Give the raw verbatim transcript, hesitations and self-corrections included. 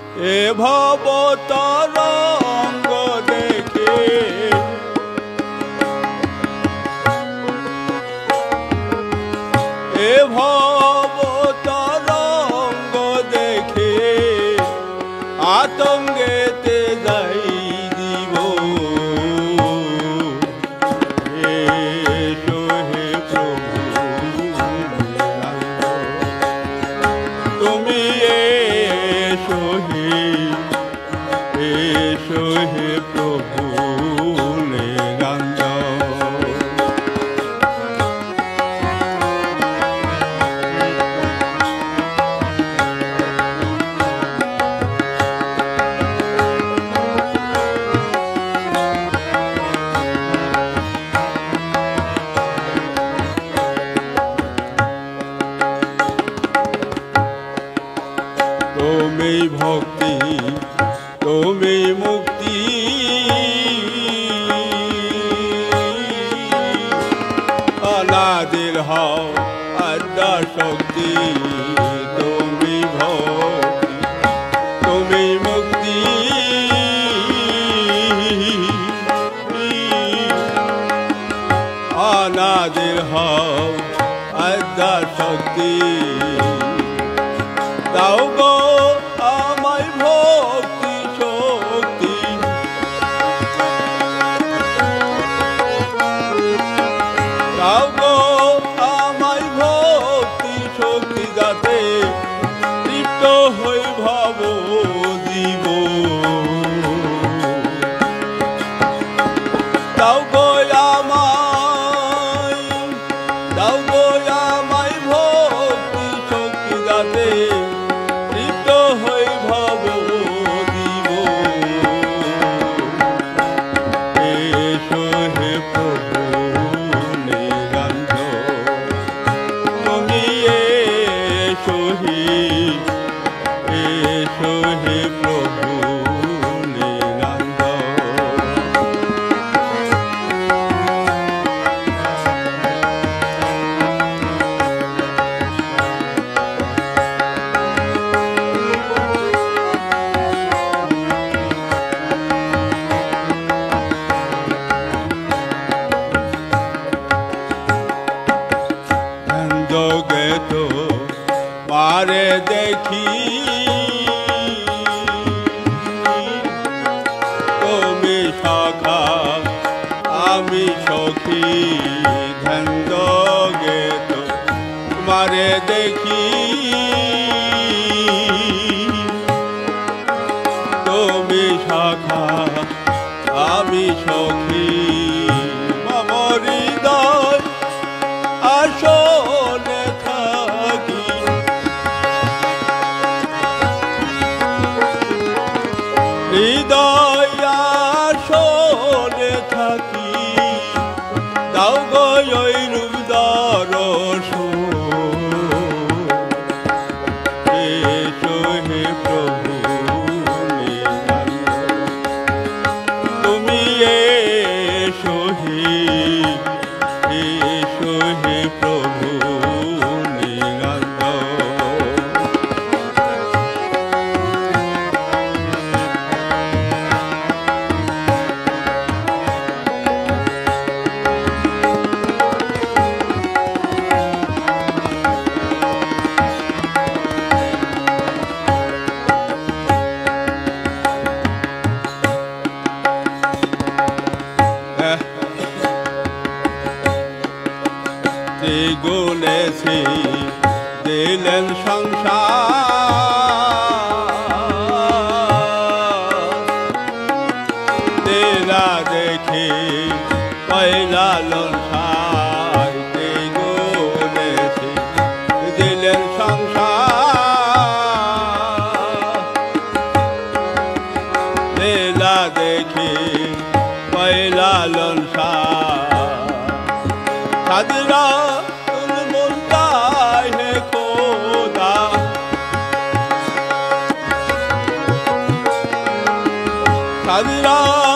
এ ভব তরঙ্গ দেখে এ ভব তরঙ্গ দেখে আতঙ্গেতে যাই দিব এসো হে প্রভু তুমি এসো হে এসো হে প্রভু তুমি ভক্তি তুমি মুক্তি অনাদির হও আদ্যা শক্তি তুমি ভক্তি তুমি মুক্তি অনাদির হও আদ্যা শক্তি দাও গো আমায় ভক্তি শক্তি দাও গো আমায় ভক্তি শক্তি যাতে তৃপ্ত হই ভব জীব দাও গো আমায় দাও গো আমায় ভক্তি শক্তি যাতে জগে তো মারে দেখি তুমি সখা আমি সখী ধ্যান জগে তো মারে দেখি তুমি সখা আমি সখী মম হৃদয় আসলে থাকি হৃদয় আসলে থাকি দাও গো ওই রূপ দর্শন এসো হে প্রভু তুমি এসো হে এসো হে প্রভু গুনেছি দিলেন সংসার তেরা দেখে পয়লা লনসার গুনেছি দিলেন সংসার তেরা দেখে পয়লা লনসার সাদরা সাদরা